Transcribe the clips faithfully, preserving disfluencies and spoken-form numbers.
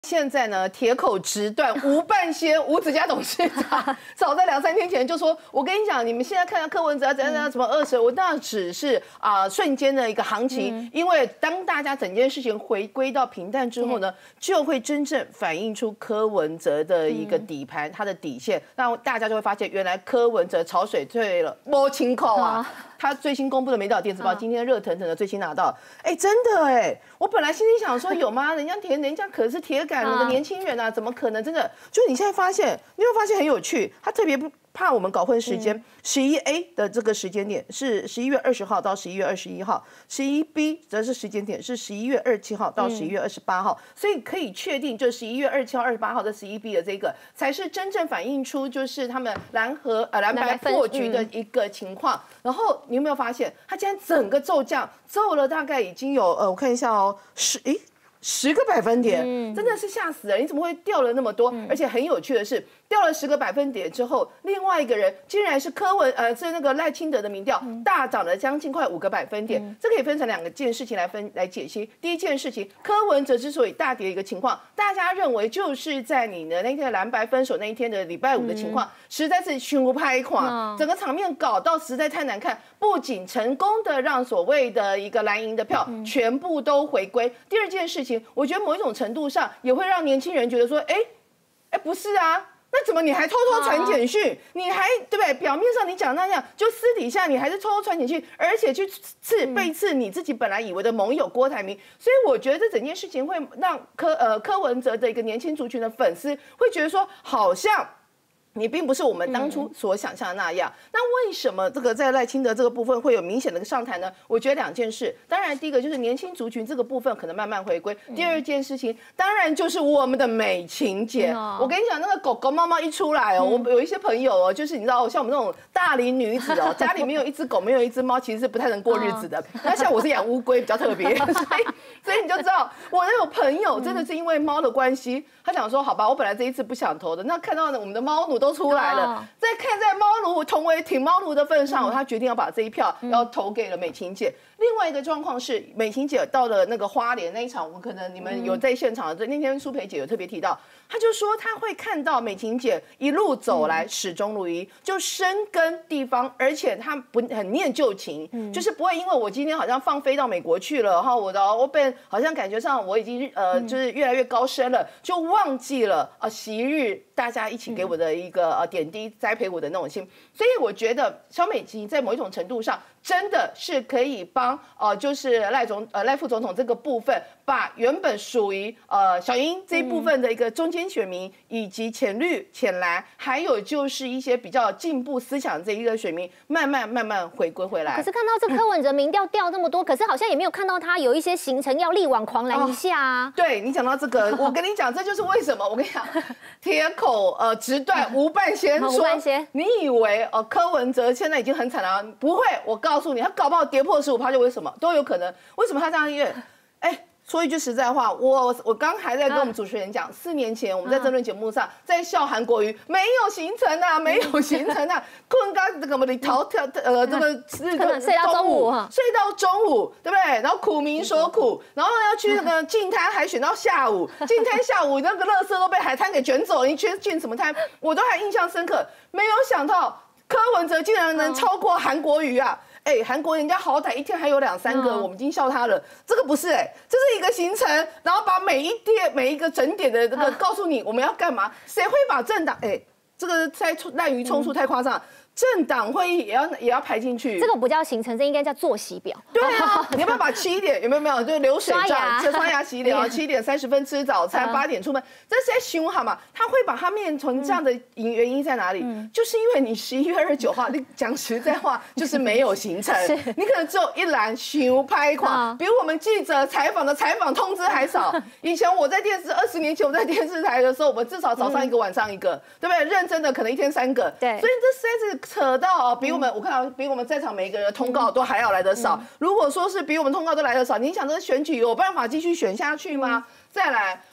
现在呢，铁口直断，吴半仙吴子嘉董事长早在两三天前就说：“我跟你讲，你们现在看到柯文哲怎样怎样怎么二十，我那只是啊、呃、瞬间的一个行情，嗯、因为当大家整件事情回归到平淡之后呢，就会真正反映出柯文哲的一个底盘，嗯、他的底线，那大家就会发现，原来柯文哲潮水退了，摸清口啊。哦”他最新公布的美岛电子报，今天热腾腾的最新拿到，哎，真的哎，我本来心里想说有吗？人家铁，人家可是铁杆的年轻人啊，怎么可能？真的，就你现在发现，你会发现很有趣，他特别不怕我们搞混时间。十一 A 的这个时间点是十一月二十号到十一月二十一号，十一 B 则是时间点是十一月二十七号到十一月二十八号，所以可以确定，就十一月二十七号、二十八号的十一 B 的这个才是真正反映出就是他们蓝和呃蓝白破局的一个情况。然后你有没有发现，它今天整个骤降，骤了大概已经有呃，我看一下哦，十诶。十个百分点，嗯、真的是吓死人！你怎么会掉了那么多？嗯、而且很有趣的是，掉了十个百分点之后，另外一个人竟然是柯文，呃，是那个赖清德的民调、嗯、大涨了将近快五个百分点。嗯、这可以分成两个件事情来分来解析。第一件事情，柯文哲之所以大跌的一个情况，大家认为就是在你的那天蓝白分手那一天的礼拜五的情况，嗯、实在是胸拍垮，嗯、整个场面搞到实在太难看。不仅成功的让所谓的一个蓝营的票全部都回归，第二件事情。我觉得某一种程度上也会让年轻人觉得说，哎，哎，不是啊，那怎么你还偷偷传简讯？你还对不对？表面上你讲那样，就私底下你还是偷偷传简讯，而且去刺背刺你自己本来以为的盟友郭台铭。所以我觉得这整件事情会让柯呃柯文哲的一个年轻族群的粉丝会觉得说，好像。你并不是我们当初所想象的那样。嗯、那为什么这个在赖清德这个部分会有明显的上台呢？我觉得两件事。当然，第一个就是年轻族群这个部分可能慢慢回归。嗯、第二件事情，当然就是我们的美琴姐。嗯、我跟你讲，那个狗狗猫猫一出来哦，嗯、我有一些朋友哦，就是你知道，像我们这种大龄女子哦，家里没有一只狗，没有一只猫，其实是不太能过日子的。那、嗯、像我是养乌龟，比较特别，所以所以你就知道，我有朋友真的是因为猫的关系，他想说，好吧，我本来这一次不想投的，那看到我们的猫奴都出来了。哦、再看在猫奴同为挺猫奴的份上，嗯、他决定要把这一票要投给了美琴姐。嗯、另外一个状况是，美琴姐到了那个花莲那一场，我可能你们有在现场的，嗯、那天苏培姐有特别提到，她就说她会看到美琴姐一路走来始终如一，嗯、就深耕地方，而且她不很念旧情，嗯、就是不会因为我今天好像放飞到美国去了，然后我的我被好像感觉上我已经呃、嗯、就是越来越高深了，就忘记了啊昔日大家一起给我的一个呃点滴。栽培我的那种心，所以我觉得萧美琴在某一种程度上真的是可以帮呃，就是赖总呃赖副总统这个部分，把原本属于呃小英这一部分的一个中间选民，以及浅绿、浅蓝，还有就是一些比较进步思想这一个选民，慢慢慢慢回归回来。 可是看到这柯文哲民调掉那么多，可是好像也没有看到他有一些行程要力挽狂澜一下啊。 哦、对你讲到这个，我跟你讲，这就是为什么我跟你讲，铁口呃直断吴半仙说。你以为哦，柯文哲现在已经很惨了？不会，我告诉你，他搞不好跌破十五趴就为什么都有可能。为什么他这样？因为，哎，说一句实在话，我我刚还在跟我们主持人讲，四年前我们在争论节目上在笑韩国瑜没有行程啊，没有行程啊，困刚这个你逃跳呃这个睡到中午， 睡到中午，对不对？然后苦民所苦，然后要去那个净滩还选到下午，净滩下午那个垃圾都被海滩给卷走了，你去进什么滩？我都还印象深刻。没有想到柯文哲竟然能超过韩国瑜啊！哎、欸，韩国人家好歹一天还有两三个，嗯、我们已经笑他了。这个不是哎、欸，这是一个行程，然后把每一天每一个整点的这个告诉你我们要干嘛。谁会把政党哎、欸，这个太滥竽充数太夸张。嗯政党会议也要也要排进去， 这个不叫行程，这应该叫作息表。 对啊，你要不要把七点有没有没有就流水账，刷牙洗脸，七点三十分吃早餐，八点出门，这是在凶好嘛？他会把它面成这样的原因在哪里？嗯、就是因为你十一月二十九号，你讲实在话就是没有行程，你可能只有一栏熊拍款，比我们记者采访的采访通知还少。以前我在电视二十年前我在电视台的时候，我们至少早上一个，晚上一个，对不对？认真的可能一天三个，对，所以这实在是。扯到比我们，我看到比我们在场每一个人的通告都还要来得少。如果说是比我们通告都来得少，你想这个选举有办法继续选下去吗？再来，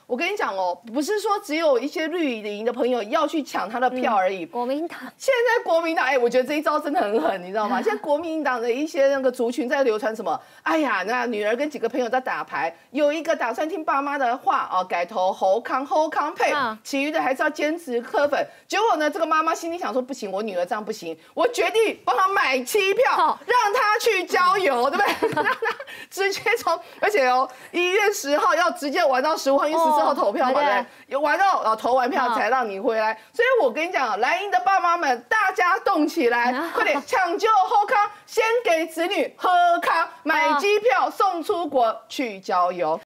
我跟你讲哦，不是说只有一些绿营的朋友要去抢他的票而已。 嗯、国民党现在国民党，哎，我觉得这一招真的很狠，你知道吗？现在国民党的一些那个族群在流传什么？哎呀，那女儿跟几个朋友在打牌，有一个打算听爸妈的话哦，改投侯康侯康配，其余的还是要坚持柯粉。结果呢，这个妈妈心里想说，不行，我女儿这样不行，我决定帮她买机票，让她去郊游，对不对？让她直接从，而且哦，一月十号要直接玩到十五号，因为十四号投票嘛，对不对？有玩到哦，投完票才让你回来。所以我跟你讲，蓝营的爸妈们，大家动起来，快点抢救后康，先给子女喝康，买机票送出国去郊游。